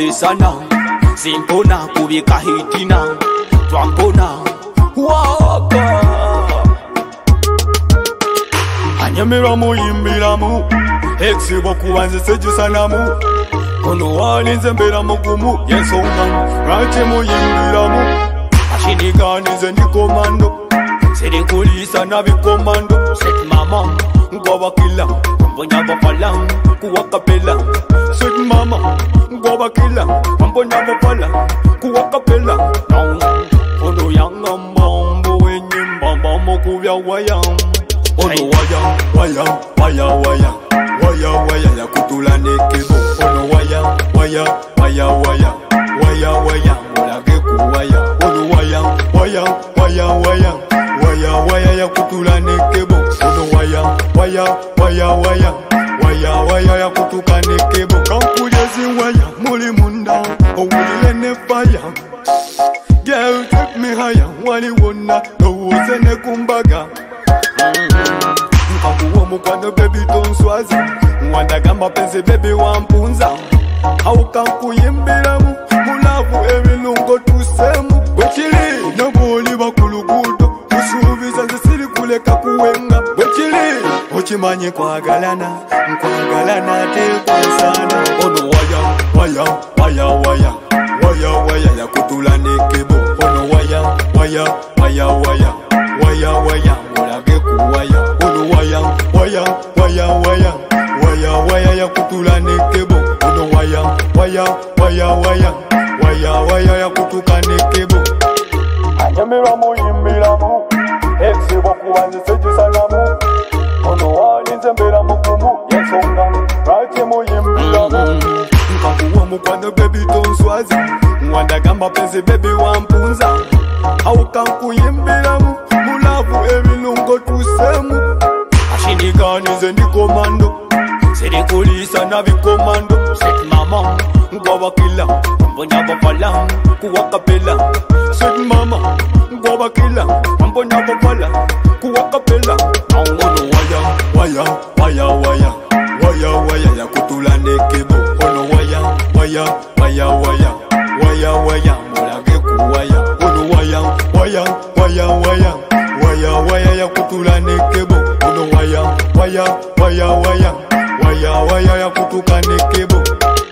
sana simpona kubika hitina twakona waka anyamira muyimbiramu exibo kubanze sejisanamu kono walinze mbera mugumu yensonga rache muyimbiramu ashiniganize ndi komando siri kulisa na bikomando set mama ngwa kila mbonya bapala kuwa kapela set mama ngwa kila mbonya bapala kuwa kapela ono yanga mambo wenyimba mama kubya waya ono waya ya kutula nekebo ono waya mulage kuwaya ono waya ya kutula nekebo ono waya ya kutuka nekebo kampulezi waya muli munda owulile ne fire girl take me higher wali wonna lowooze ne kumbaga nkakuwa mukwano baby tonswazi mwandagamba penzi baby wampunza aukankuyimbiramu mulavu ebilungo tusemu bwekili nobuli bakulugudo usuubiza nze siri kuleka kuwenga bwekili okimanyi kwagalana tekwansana ono waya yakutula nekebo ono waya mulage kuwaya ono waya yakutula nekebo ono waya yakutuka nekebo anyamira muyimbiramu exibo kubanze sejisanamu ono walinze mbera mugumu yensonga rache muyimbiramu nkakuwa mukwano baby tonswazi mwandagamba penzi baby wampunza aukankuyimbiramu mulavu ebilungo tusemu ashiniganize ndi komando siri kulisa na bikomando set mama ngwa kila mbonya bapala kuwa kapela set mama ngwa kila mbonya bapala kuwa kapela ono waya ya kutula nekebo ono waya mulage kuwaya ono waya ya kutula nekebo ono waya ya kutuka nekebo